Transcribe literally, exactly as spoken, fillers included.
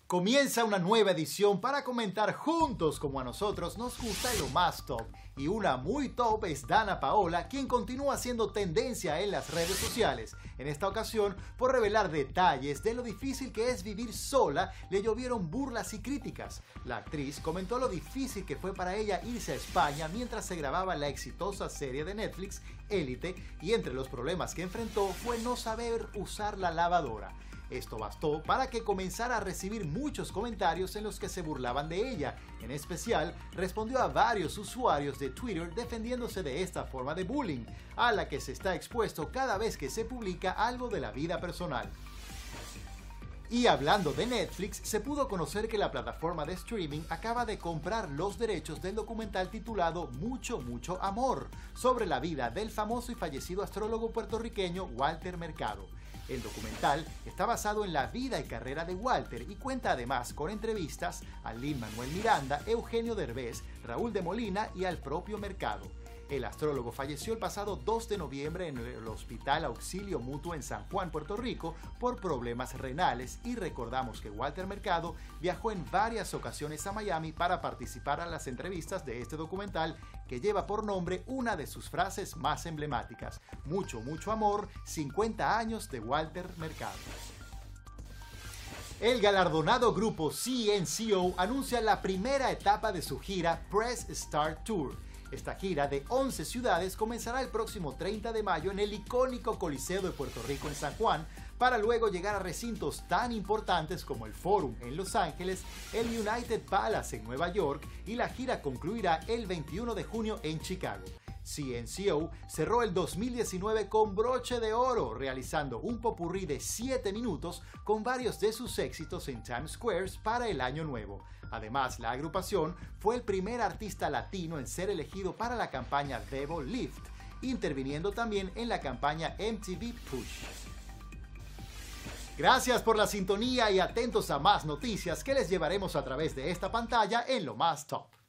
Comienza una nueva edición para comentar juntos como a nosotros nos gusta lo más top. Y una muy top es Danna Paola, quien continúa siendo tendencia en las redes sociales. En esta ocasión, por revelar detalles de lo difícil que es vivir sola, le llovieron burlas y críticas. La actriz comentó lo difícil que fue para ella irse a España mientras se grababa la exitosa serie de Netflix, Élite, y entre los problemas que enfrentó fue no saber usar la lavadora. Esto bastó para que comenzara a recibir muchos comentarios en los que se burlaban de ella. En especial, respondió a varios usuarios de Twitter defendiéndose de esta forma de bullying, a la que se está expuesto cada vez que se publica algo de la vida personal. Y hablando de Netflix, se pudo conocer que la plataforma de streaming acaba de comprar los derechos del documental titulado Mucho Mucho Amor, sobre la vida del famoso y fallecido astrólogo puertorriqueño Walter Mercado. El documental está basado en la vida y carrera de Walter y cuenta además con entrevistas a Lin-Manuel Miranda, Eugenio Derbez, Raúl de Molina y al propio Mercado. El astrólogo falleció el pasado dos de noviembre en el Hospital Auxilio Mutuo en San Juan, Puerto Rico, por problemas renales, y recordamos que Walter Mercado viajó en varias ocasiones a Miami para participar en las entrevistas de este documental que lleva por nombre una de sus frases más emblemáticas: mucho, mucho amor, cincuenta años de Walter Mercado. El galardonado grupo C N C O anuncia la primera etapa de su gira Press Start Tour. Esta gira de once ciudades comenzará el próximo treinta de mayo en el icónico Coliseo de Puerto Rico en San Juan, para luego llegar a recintos tan importantes como el Forum en Los Ángeles, el United Palace en Nueva York, y la gira concluirá el veintiuno de junio en Chicago. C N C O cerró el dos mil diecinueve con broche de oro, realizando un popurrí de siete minutos con varios de sus éxitos en Times Square para el año nuevo. Además, la agrupación fue el primer artista latino en ser elegido para la campaña Devo Lift, interviniendo también en la campaña M T V Push. Gracias por la sintonía y atentos a más noticias que les llevaremos a través de esta pantalla en Lo Más Top.